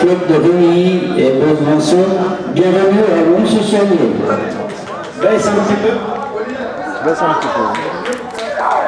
club de Reuilly et Besançon. Bienvenue à Mont-Soigné. Baisse un petit peu. Baisse un petit peu.